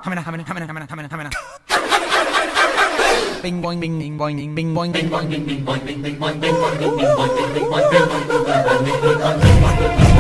Bing boing bing bing boing bing bing boing bing boing bing bing boing bing bing boing bing bing boing bing bing boing bing boing bing boing bing boing bing boing bing boing.